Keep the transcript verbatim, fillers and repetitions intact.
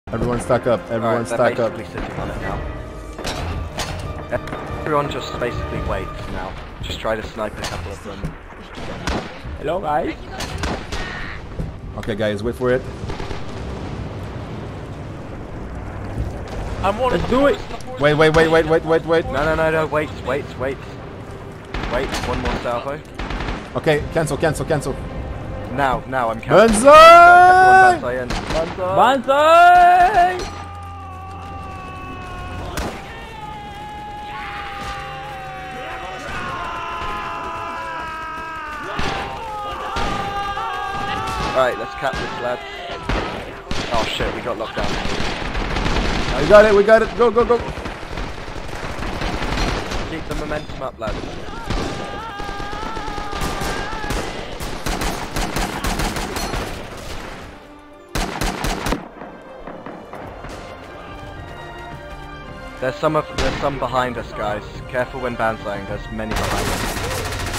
Everyone stack up. Everyone right, stack they're up. basically sitting on it now. Everyone just basically waits now. Just try to snipe a couple of them. Hello, guys. Okay, guys, wait for it. I'm one Let's of do it. Wait, wait, wait, wait, wait, wait, wait. No, no, no, no, wait, wait, wait. Wait, one more salvo. Okay, cancel, cancel, cancel. Now, now, I'm counting. BANZAI! Everyone Banzai in. Banzai! BANZAI! Alright, let's cap this, lads. Oh shit, we got locked down. We got it, we got it. Go, go, go. Keep the momentum up, lads. There's some of there's some behind us, guys. Careful when banzaiing. There's many behind us.